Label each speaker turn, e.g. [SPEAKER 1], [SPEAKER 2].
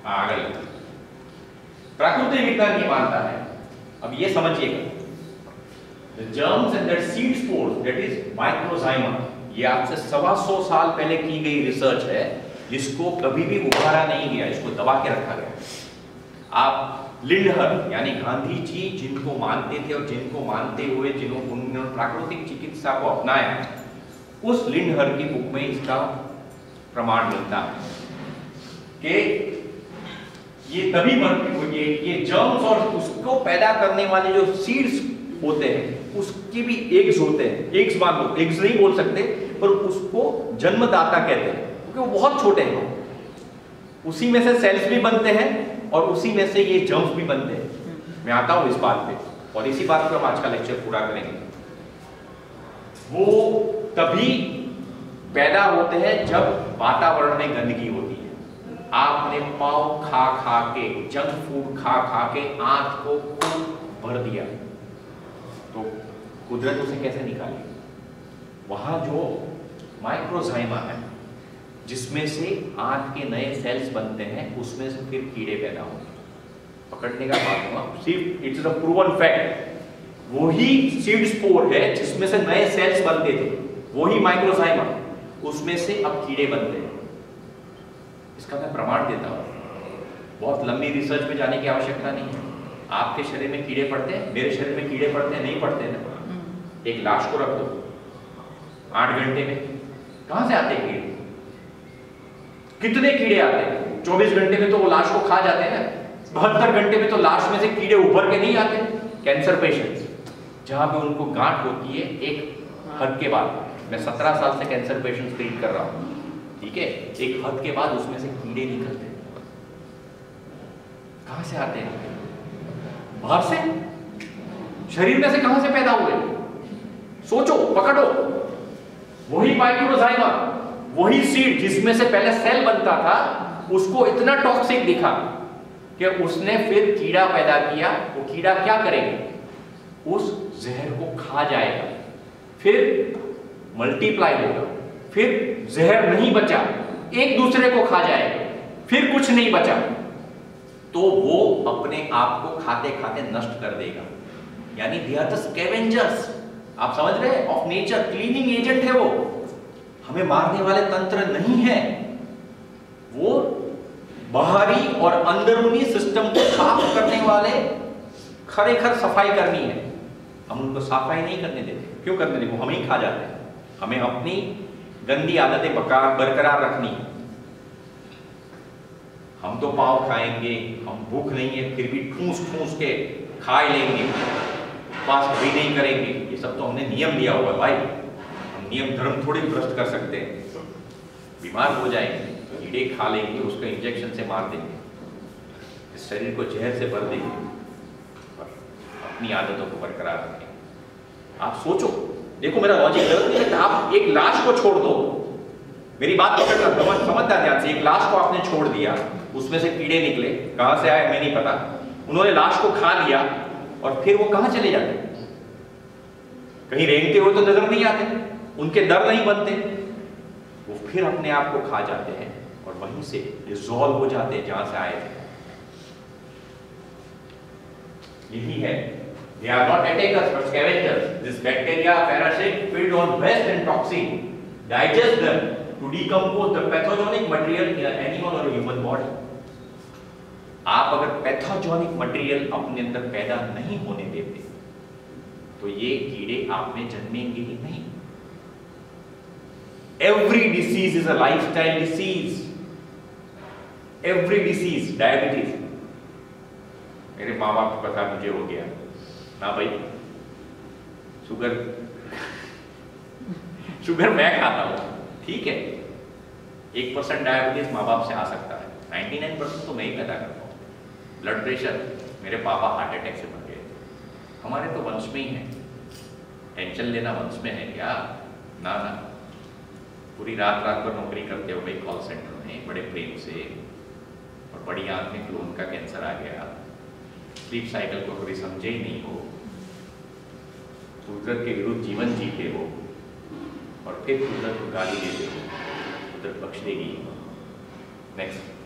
[SPEAKER 1] आगे प्राकृतिक विज्ञान ये मानता है, अब ये समझिएगा, the germs and their seed spores, that is microzyma, ये आपसे 125 साल पहले की गई रिसर्च है, जिसको कभी भी उभारा नहीं गया, इसको दबा के रखा गया। आप लिंडहर यानी गांधी जी जिनको मानते थे और जिनको मानते हुए जिन्होंने प्राकृतिक चिकित्सा को अपनाया, उस लिंडहर की बुक में इसका प्रमाण मिलता है कि ये तभी ये जर्म्स और उसको पैदा करने वाले जो सीड्स होते हैं उसके भी एग्स होते हैं, एग्स मान लो, एग्स नहीं बोल सकते पर उसको जन्मदाता कहते हैं क्योंकि वो बहुत छोटे हैं, उसी में से सेल्स भी बनते हैं और उसी में से ये जर्म्स भी बनते हैं। मैं आता हूं इस बात पे और इसी बात पे हम आज का लेक्चर पूरा करेंगे। वो तभी पैदा होते हैं जब वातावरण में गंदगी होती है। आपने पाव खा खा के, जंक फूड खा खा के आंत को भर दिया तो कुदरत उसे कैसे निकालेगी? वहां जो माइक्रोजाइमा है जिसमें से आंत के नए सेल्स बनते हैं, उसमें से फिर कीड़े पैदा होंगे। पकड़ने का बात हुआ, सिर्फ इट्स अ प्रूवन फैक्ट। वही सीड स्पोर है जिसमें से नए सेल्स बनते थे, वही माइक्रोजाइमा, उसमें से अब कीड़े बनते हैं। इसका मैं प्रमाण देता हूं, बहुत लंबी रिसर्च में जाने की आवश्यकता नहीं है। आपके शरीर में कीड़े पड़ते हैं, मेरे शरीर में कीड़े पड़ते हैं, नहीं पड़ते हैं। एक लाश को रख दो 8 घंटे में, कहां से आते हैं कीड़े? कितने कीड़े आते हैं? 24 घंटे में तो वो लाश को खा जाते हैं, 72 घंटे में तो लाश में से कीड़े उभर के नहीं आते। कैंसर पेशेंट्स जहां पे उनको गांठ होती है एक हद के बाद, मैं 17 साल से कैंसर पेशेंट्स ट्रीट कर रहा हूं, ठीक है, एक हद के बाद उसमें से कीड़े निकलते हैं। कहां से आते हैं? बाहर से, शरीर में से कहां से पैदा हुए? सोचो, पकड़ो। वही माइक्रोजाइमा, वही सीड जिसमें से पहले सेल बनता था, उसको इतना टॉक्सिक दिखा कि उसने फिर कीड़ा पैदा किया। वो कीड़ा क्या करेगा? उस जहर को खा जाएगा, फिर मल्टीप्लाई होगा, फिर जहर नहीं बचा, एक दूसरे को खा जाएगा, फिर कुछ नहीं बचा तो वो अपने आप को खाते खाते नष्ट कर देगा। यानी दे आर द स्कैवेंजर्स, आप समझ रहे हैं, ऑफ नेचर, क्लीनिंग एजेंट है वो। हमें मारने वाले तंत्र नहीं है वो, बाहरी और अंदरूनी सिस्टम को साफ करने वाले, खरेखर सफाई करनी है। हम उनको सफाई नहीं करने देते। क्यों करने देते? हम ही खा जाते हैं। हमें अपनी गंदी आदतें बरकरार रखनी है। हम तो पाव खाएंगे, हम भूख नहीं है फिर भी ठूस ठूस के खा लेंगे, उपवास भी नहीं करेंगे। ये सब तो हमने नियम लिया हुआ है भाई, हम नियम धर्म थोड़ी भ्रष्ट कर सकते हैं। बीमार हो जाएंगे, कीड़े खा लेंगे, उसको इंजेक्शन से मार देंगे, इस शरीर को जहर से भर देंगे, और अपनी आदतों को बरकरार रखेंगे। आप सोचो, देखो मेरा लॉजिक गलत नहीं है। आप एक लाश को छोड़ दो, मेरी बात पकड़ना, समझदार ध्यान से। एक लाश को आपने छोड़ दिया, उसमें से कीड़े निकले, कहां से आए मैं नहीं पता, उन्होंने लाश को खा लिया और फिर वो कहां चले जाते? कहीं रेंगते हुए तो नजर नहीं आते, उनके दर नहीं बनते, वो फिर अपने आप को खा जाते हैं और वहीं से डिसॉल्व हो जाते हैं जहां से आए थे। यही है, they are not attackers but scavengers. This bacteria parasite feed on waste and toxin, digest them to decompose the pathogenic material in an animal or human body. आप अगर पैथोजेनिक मटेरियल अपने अंदर पैदा नहीं होने देते तो ये कीड़े आप में जन्मेंगे ही नहीं। Every disease is a lifestyle disease. Every disease, diabetes, मेरे माँ बाप को पता, मुझे हो गया ना भाई, शुगर मैं खाता हूं, ठीक है, 1% डायबिटीज माँ बाप से आ सकता है, 99% तो मैं ही पैदा करता हूँ। ब्लड प्रेशर, मेरे पापा हार्ट अटैक से मर गए, हमारे तो वंश में ही है। टेंशन लेना वंश में है क्या? ना ना, पूरी रात रात भर नौकरी करते हो भाई कॉल सेंटर में, बड़े प्रेम से, और बड़ी आंख में क्लोन का कैंसर आ गया, स्लीप साइकिल को कभी समझे ही नहीं हो, कुदरत के विरुद्ध जीवन जीते हो और फिर कुदरत को गाली देते हो, कुदरत बख्श देगी। नेक्स्ट।